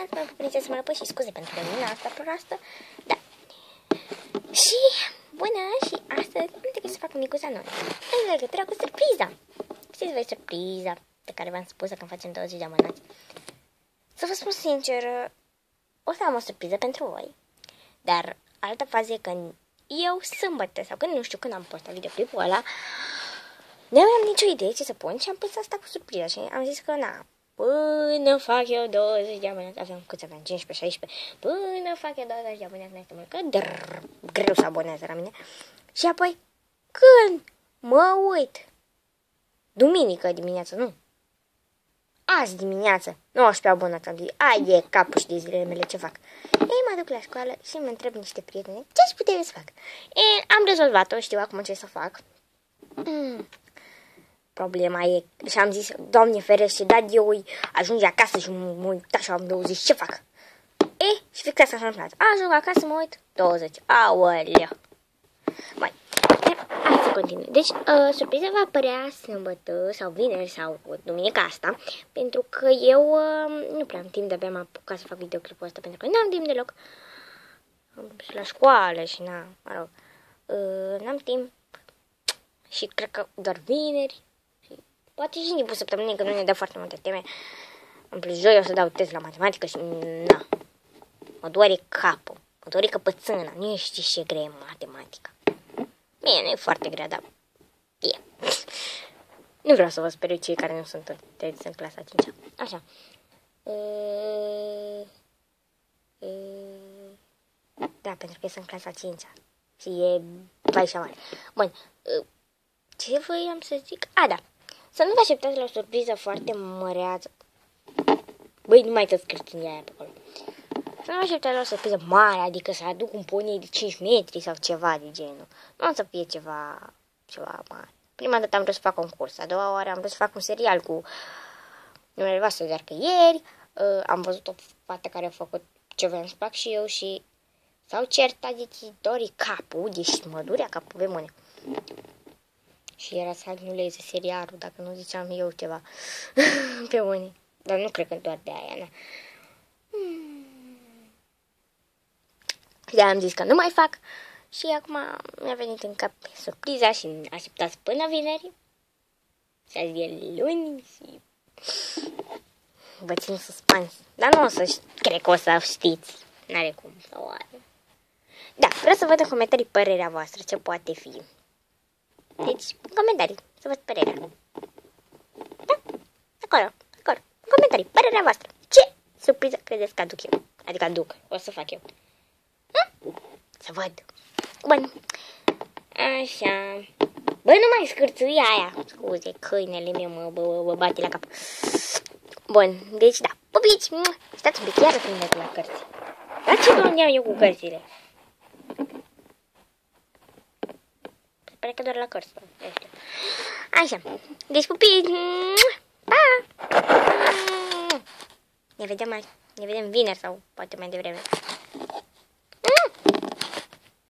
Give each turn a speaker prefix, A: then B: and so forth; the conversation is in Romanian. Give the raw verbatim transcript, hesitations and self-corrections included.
A: bună, prințesă mărăpă și scuze pentru lumina asta proastă. Da. Și bună, și astăzi am trebuit să fac un micuț anunț în legătură cu surpriza. Știți voi surpriza pe care v-am spus când facem douăzeci de abonați? Să vă spun sincer, o să am o surpriză pentru voi. Dar altă fază e că eu sâmbătă sau când nu știu când am postat videoclipul ăla, nu aveam nicio idee ce să pun și am pus asta cu surpriza și am zis că na, până fac eu douăzeci de abonați, aveam câți aveam, cincisprezece, șaisprezece, până fac eu douăzeci de abonați, nu este mult, că drrr, greu să abonează la mine. Și apoi, când mă uit, duminică dimineață, nu, azi dimineață, nouăsprezece abonați am zis, ai de capul și de zilele mele ce fac. Ei, mă duc la școală și mă întreb niște prieteni, ce aș putea eu să fac? E, am rezolvat-o, știu acum ce să fac. Mm. Problema e, și am zis, Doamne ferește, dar eu ajunge acasă și mă uit așa, am douăzeci, ce fac? E, și fix asta s-a întâmplat. Ajung acasă, mă uit, douăzeci, aoleu. Mai, hai să continui. Deci, uh, surpriza va apărea sâmbătă sau vineri sau duminica asta, pentru că eu uh, nu prea am timp, de-abia m-am apucat să fac videoclipul ăsta, pentru că nu am timp deloc. Am dus la școală și na, mă rog, uh, n-am timp și cred că doar vineri. Poate și în timpul săptămânii, că nu ne dă foarte multe teme. În plus, joi o să dau test la matematică și, na, mă doare capul, mă doare căpățâna, nu știi ce grea e matematica. Bine, nu e foarte grea, dar e. Nu vreau să vă speriu cei care nu sunt înțelepți în clasa a cincea. Așa. E... E... Da, pentru că sunt în clasa a cincea și e vai și mare. Bun, ce voiam să zic? A, da. Să nu vă așteptați la o surpriză foarte măreață. Băi, nu mai tot scârțânia aia pe acolo. Să nu vă așteptați la o surpriză mare, adică să aduc un poney de cinci metri sau ceva de genul. Nu o să fie ceva, ceva mare. Prima dată am vrut să fac un concurs, a doua oară am vrut să fac un serial cu numele voastre, doar că ieri uh, am văzut o fată care a făcut ce voiam să fac și eu și s-au certat editorii capul, deci mă durea capul pe mâine. Și era să anuleze serialul, dacă nu ziceam eu ceva pe unii. Dar nu cred că doar de aia, na. De-aia am zis că nu mai fac. Și acum mi-a venit în cap surpriza și așteptați până vineri. Și azi e luni și vă țin suspans. Dar nu o să cred că o să știți. N-are cum să o are. Da, vreau să văd în comentarii părerea voastră, ce poate fi. Deci, în comentarii, să văd părerea. Da? Acolo, acolo, în comentarii, părerea voastră. Ce surpriză credeți că aduc eu? Adică aduc, o să fac eu. Da? Să văd. Bun. Așa. Bă, nu mai scârțui aia. Scuze, câinele meu mă, mă, mă, mă bate la cap. Bun, deci da. Pupici! Stați un pic, iară când merg la cărți. Dar ce nu eu cu cărțile? Pare că doar la cărți. Așa. Deci, pupici! Pa! Ne vedem mai, ne vedem vineri sau poate mai devreme.